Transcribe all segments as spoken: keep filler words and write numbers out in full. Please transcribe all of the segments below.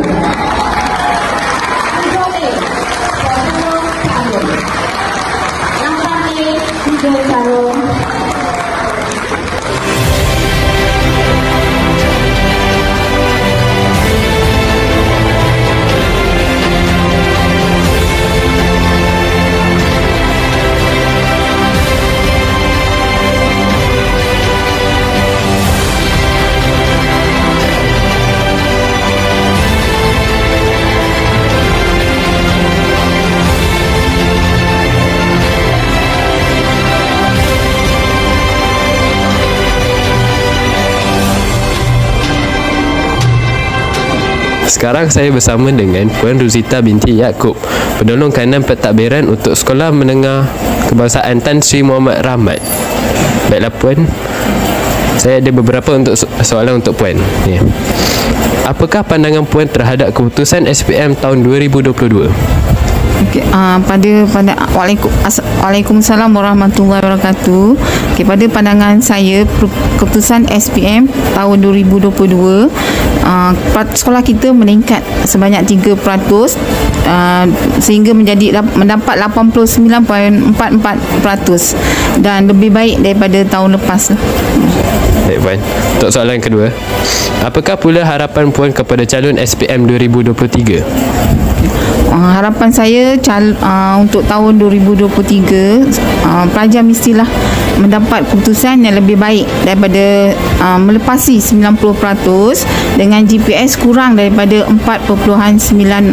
Sekarang saya bersama dengan Puan Ruzita binti Yaakob, penolong kanan pentadbiran untuk Sekolah Menengah Kebangsaan Tan Sri Mohamad Rahmat. Baiklah Puan, saya ada beberapa untuk soalan untuk Puan. Ya. Apakah pandangan Puan terhadap keputusan S P M tahun dua ribu dua puluh dua? Okay, uh, pada pada Waalaikum, Waalaikumsalam warahmatullahi wabarakatuh. Okay, pada pandangan saya, keputusan S P M tahun dua ribu dua puluh dua, uh, sekolah kita meningkat sebanyak tiga peratus uh, sehingga menjadi mendapat lapan puluh sembilan perpuluhan empat empat peratus dan lebih baik daripada tahun lepas. Baik Puan, untuk soalan kedua, apakah pula harapan Puan kepada calon S P M dua ribu dua puluh tiga? Uh, harapan saya cal, uh, untuk tahun dua ribu dua puluh tiga, uh, pelajar mestilah mendapat keputusan yang lebih baik daripada uh, melepasi sembilan puluh peratus dengan G P S kurang daripada empat perpuluhan sembilan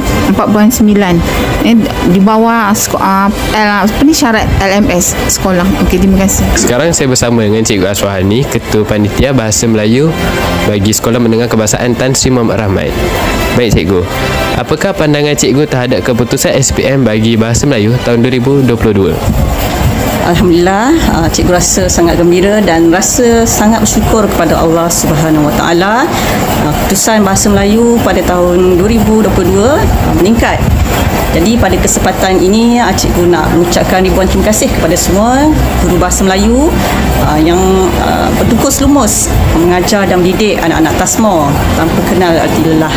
eh, di bawah uh, L, apa ni, syarat L M S sekolah. Okey, terima kasih. Sekarang saya bersama dengan Cikgu Aswahani, Ketua Panitia Bahasa Melayu bagi Sekolah Menengah Kebangsaan Tan Sri Mohamad Rahmat. Baik Cikgu, apakah pandangan Cikgu terhadap keputusan S P M bagi Bahasa Melayu tahun dua ribu dua puluh dua? Alhamdulillah, cikgu rasa sangat gembira dan rasa sangat bersyukur kepada Allah Subhanahu Wa Taala. Keputusan Bahasa Melayu pada tahun dua ribu dua puluh dua meningkat. Jadi pada kesempatan ini, cikgu nak mengucapkan ribuan terima kasih kepada semua guru Bahasa Melayu yang bertukus lumus mengajar dan mendidik anak-anak TASMO tanpa kenal arti lelah.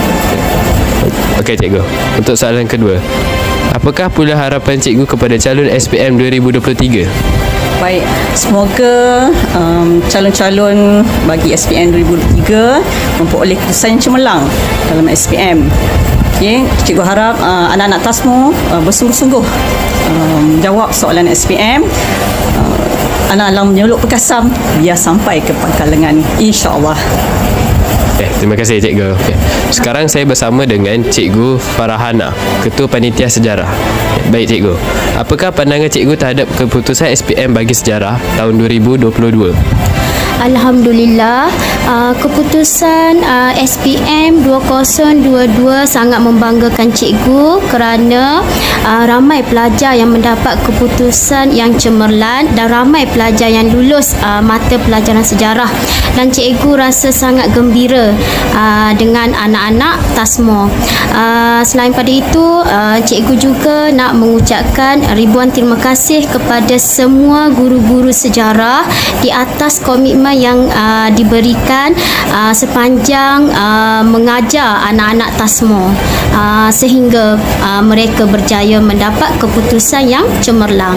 Okey Cikgu, untuk soalan kedua, apakah pula harapan Cikgu kepada calon S P M dua ribu dua puluh tiga? Baik, semoga um, calon-calon bagi S P M dua ribu dua puluh tiga memperoleh keputusan yang cemerlang dalam S P M. Okay, cikgu harap uh, anak-anak TASMO uh, bersungguh-sungguh um, jawab soalan S P M. Uh, anak-anak menyeluk perkasam biar sampai ke pangkal lengan, insya-Allah. Okay, terima kasih Cikgu. Okay. Sekarang saya bersama dengan Cikgu Farahana, Ketua Panitia Sejarah. Baik Cikgu, apakah pandangan Cikgu terhadap keputusan S P M bagi sejarah tahun dua ribu dua puluh dua? Alhamdulillah, uh, keputusan uh, S P M dua ribu dua puluh dua sangat membanggakan cikgu kerana uh, ramai pelajar yang mendapat keputusan yang cemerlang dan ramai pelajar yang lulus uh, mata pelajaran sejarah, dan cikgu rasa sangat gembira uh, dengan anak-anak TASMO. Uh, selain pada itu, uh, cikgu juga nak mengucapkan ribuan terima kasih kepada semua guru-guru sejarah di atas komitmen yang uh, diberikan uh, sepanjang uh, mengajar anak-anak TASMO uh, sehingga uh, mereka berjaya mendapat keputusan yang cemerlang.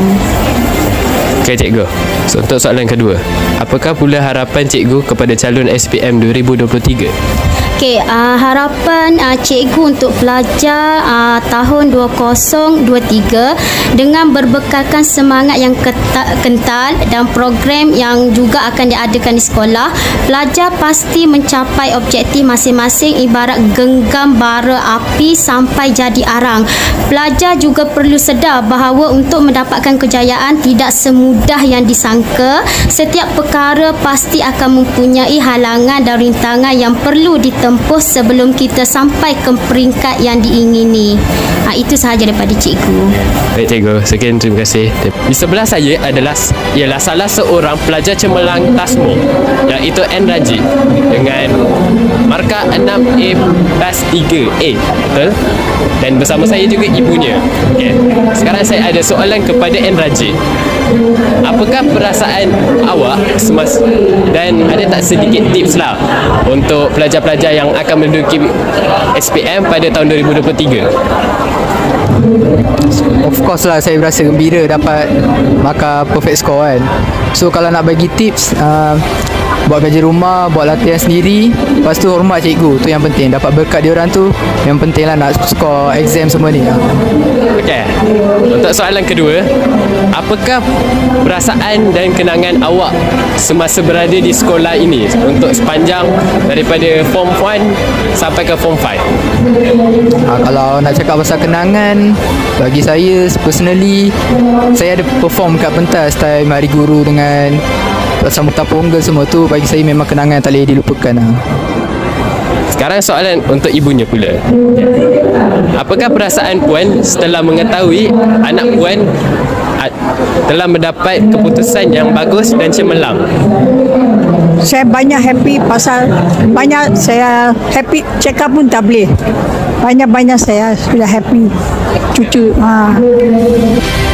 Okey Cikgu, so, untuk soalan kedua, apakah pula harapan Cikgu kepada calon S P M dua ribu dua puluh tiga? Okey, uh, harapan uh, cikgu untuk pelajar uh, tahun dua ribu dua puluh tiga dengan berbekalkan semangat yang keta, kental dan program yang juga akan diadakan di sekolah, pelajar pasti mencapai objektif masing-masing ibarat genggam bara api sampai jadi arang. Pelajar juga perlu sedar bahawa untuk mendapatkan kejayaan tidak semudah yang disangka. Setiap perkara pasti akan mempunyai halangan dan rintangan yang perlu ditempuh tempuh sebelum kita sampai ke peringkat yang diingini. Ha, itu sahaja daripada cikgu. Baik Cikgu, sekian terima kasih. Di sebelah saya adalah ialah salah seorang pelajar cemerlang TASMO, iaitu N Raji dengan markah enam A plus tiga A, betul? Dan bersama saya juga ibunya. Okay. Sekarang saya ada soalan kepada N Raji. apakah perasaan awak semasa, dan ada tak sedikit tips lah untuk pelajar-pelajar yang akan menduduki S P M pada tahun dua ribu dua puluh tiga? Of course lah, saya berasa gembira dapat markah perfect score kan. So kalau nak bagi tips, uh, buat kerja rumah, buat latihan sendiri, lepas tu hormat cikgu, tu yang penting. Dapat berkat dia orang tu yang penting lah, nak skor exam semua ni. Okey, untuk soalan kedua, apakah perasaan dan kenangan awak semasa berada di sekolah ini untuk sepanjang daripada form one sampai ke form five? Ha, kalau nak cakap pasal kenangan, bagi saya personally, saya ada perform kat pentas time Hari Guru dengan sambutan Ponggel semua tu, bagi saya memang kenangan tak boleh dilupakan lah. Sekarang soalan untuk ibunya pula. Apakah perasaan puan setelah mengetahui anak puan telah mendapat keputusan yang bagus dan cemerlang? Saya banyak happy pasal banyak saya happy, cakap pun tak boleh. Banyak-banyak saya sudah happy. Cucu. Ha.